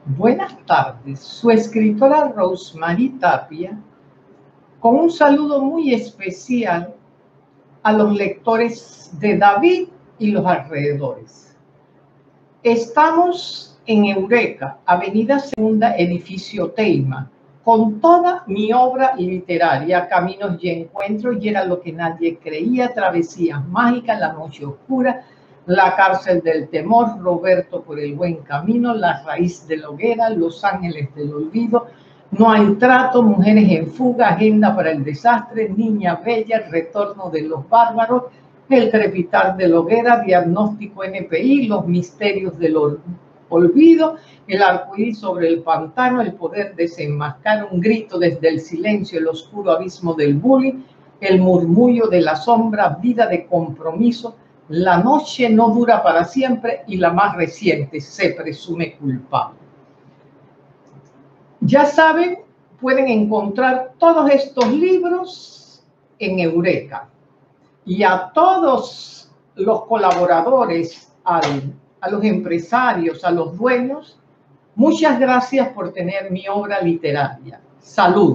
Buenas tardes, su escritora Rosemary Tapia, con un saludo muy especial a los lectores de David y los alrededores. Estamos en Eureka, Avenida Segunda, edificio Teima, con toda mi obra literaria, Caminos y Encuentros, y Era lo que nadie creía, Travesías mágicas, La noche oscura, La cárcel del temor, Roberto por el buen camino, La raíz de la hoguera, Los ángeles del olvido, No hay trato, Mujeres en fuga, Agenda para el desastre, Niña bella, El retorno de los bárbaros, El crepitar de la hoguera, Diagnóstico NPI, Los misterios del olvido, El arcoíris sobre el pantano, El poder desenmascarar, Un grito desde el silencio, El oscuro abismo del bullying, El murmullo de la sombra, Vida de compromiso, La noche no dura para siempre y la más reciente, Se presume culpable. Ya saben, pueden encontrar todos estos libros en Eureka. Y a todos los colaboradores, a los empresarios, a los dueños, muchas gracias por tener mi obra literaria. Salud.